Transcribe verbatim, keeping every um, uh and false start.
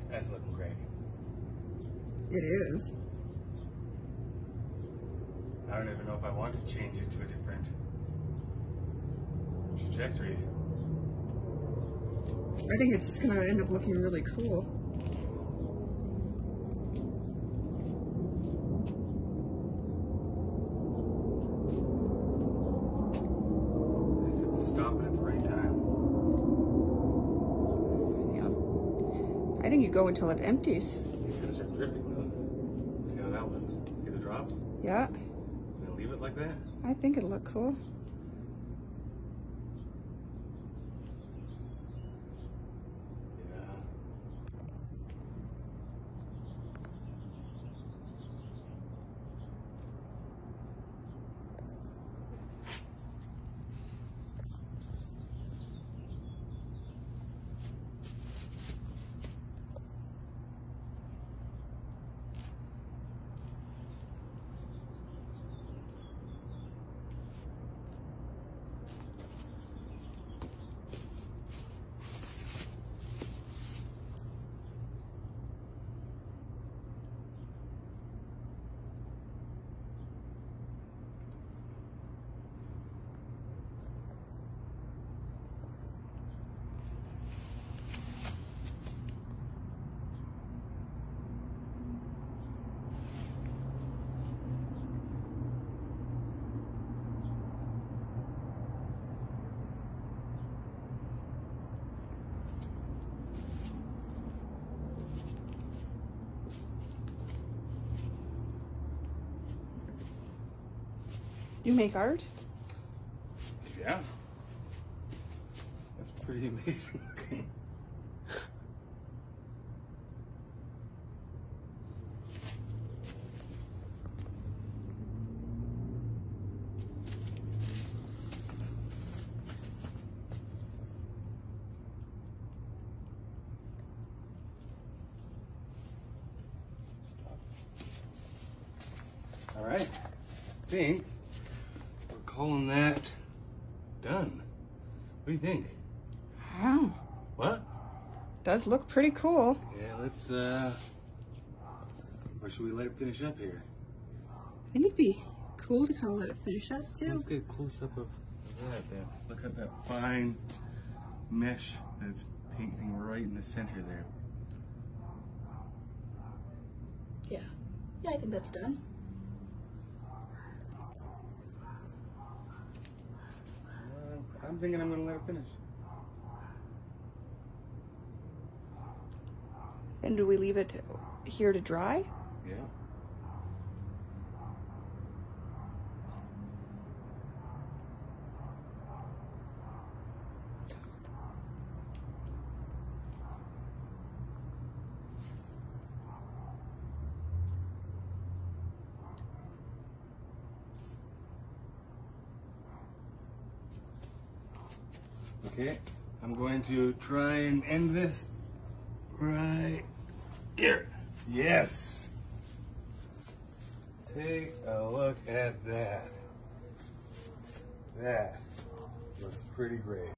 That's looking great. It is. I don't even know if I want to change it to a different trajectory. I think it's just gonna end up looking really cool. I just have to stop it at the right time. Yeah. I think you go until it empties. It's gonna start dripping though. See how that looks? See the drops? Yeah. I'm gonna leave it like that. I think it'll look cool. You make art? Yeah. That's pretty amazing looking. All right. I think we're calling that done. What do you think? Wow. What? Does look pretty cool. Yeah, let's, uh, or should we let it finish up here? I think it'd be cool to kind of let it finish up too. Let's get a close up of that then. Look at that fine mesh that's painting right in the center there. Yeah. Yeah, I think that's done. Uh, I'm thinking I'm gonna let it finish. Then do we leave it here to dry? Yeah. Okay, I'm going to try and end this right here. Yes! Take a look at that. That looks pretty great.